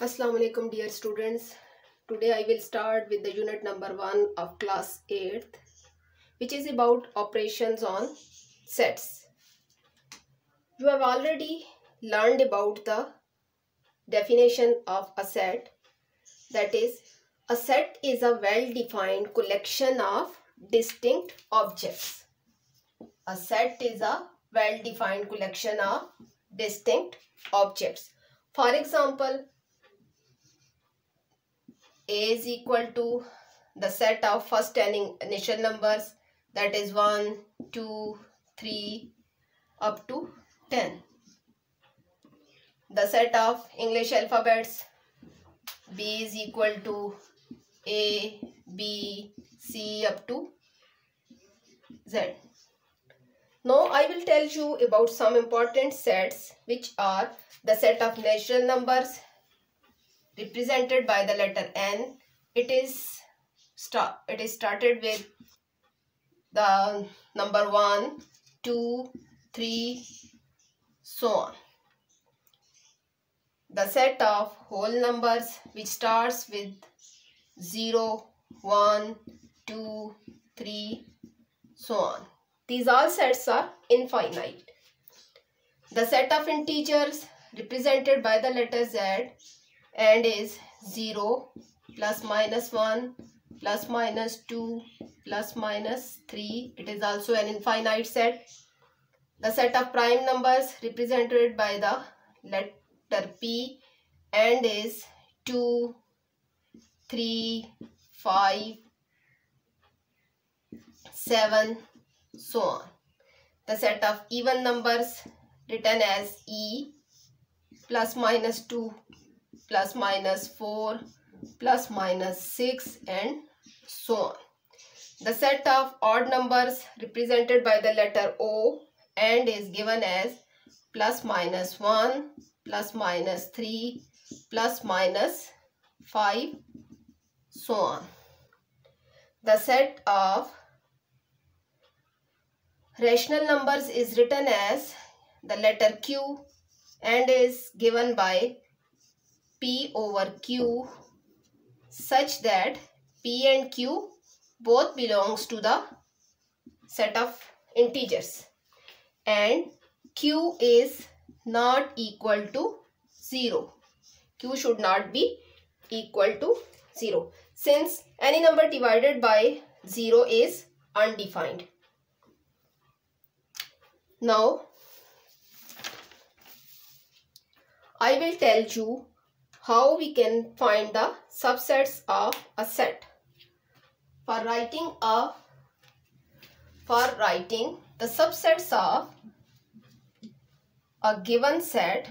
Assalamu alaikum dear students. Today I will start with the unit number 1 of class 8th, which is about operations on sets. You have already learned about the definition of a set. That is, a set is a well-defined collection of distinct objects. A set is a well-defined collection of distinct objects. For example, A is equal to the set of first 10 initial numbers, that is 1, 2, 3 up to 10. The set of English alphabets, B is equal to A, B, C up to Z. Now I will tell you about some important sets, which are the set of natural numbers represented by the letter N. It is started with the number 1, 2, 3, so on. The set of whole numbers, which starts with 0, 1, 2, 3, so on. These all sets are infinite. The set of integers represented by the letter Z and is 0, plus minus 1, plus minus 2, plus minus 3. It is also an infinite set. The set of prime numbers represented by the letter P and is 2, 3, 5, 7, so on. The set of even numbers written as E, plus minus 2, plus minus 4, plus minus 6, and so on. The set of odd numbers represented by the letter O and is given as plus minus 1, plus minus 3, plus minus 5, so on. The set of rational numbers is written as the letter Q and is given by P over Q, such that P and Q both belongs to the set of integers and Q is not equal to 0. Q should not be equal to 0, since any number divided by 0 is undefined. Now I will tell you how we can find the subsets of a set. For writing the subsets of a given set,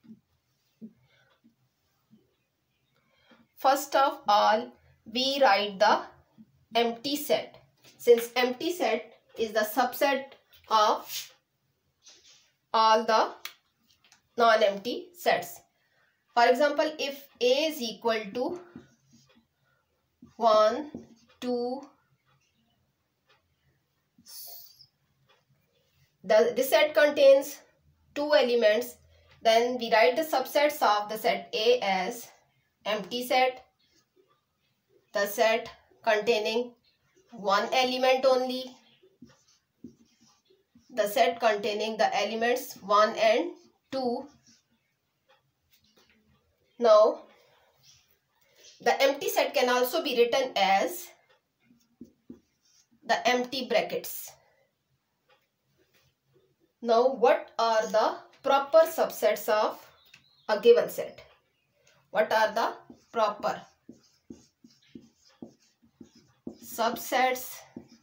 first of all we write the empty set, since empty set is the subset of all the non-empty sets. For example, if A is equal to 1, 2, this set contains 2 elements, then we write the subsets of the set A as empty set, the set containing 1 element only, the set containing the elements 1 and 2. Now, the empty set can also be written as the empty brackets. Now, what are the proper subsets of a given set? What are the proper subsets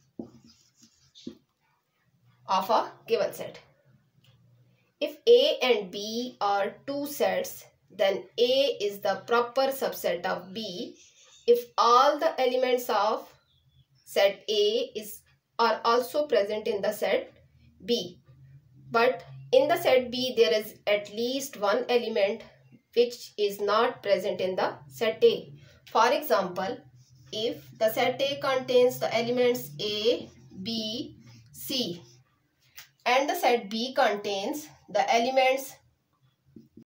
of a given set? If A and B are 2 sets, then A is the proper subset of B if all the elements of set A are also present in the set B. But in the set B there is at least 1 element which is not present in the set A. For example, if the set A contains the elements A, B, C and the set B contains the elements